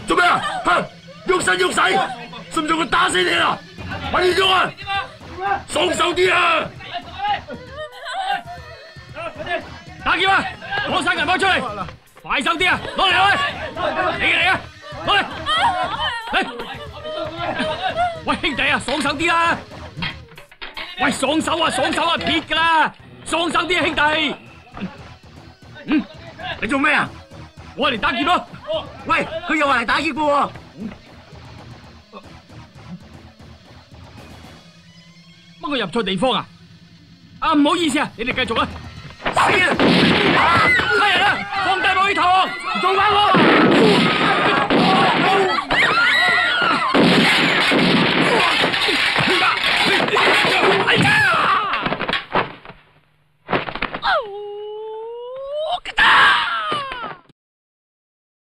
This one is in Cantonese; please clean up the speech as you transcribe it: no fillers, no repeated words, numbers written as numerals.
做咩啊？喐身喐勢，信唔信我打死你啊？快啲喐啊！爽手啲啊！打劍啊！攞晒銀包出嚟，快手啲啊！攞嚟喂，嚟啊！攞嚟！喂兄弟啊，爽手啲啦！喂，爽手啊，撇噶啦，爽手啲啊，兄弟！你做咩啊？我嚟打劫咯！喂，佢又話嚟打劫噶喎！乜我入錯地方啊？啊，唔好意思啊，你哋繼續啊！死啊！差人啊，放低我呢堂，做翻我！哎呀！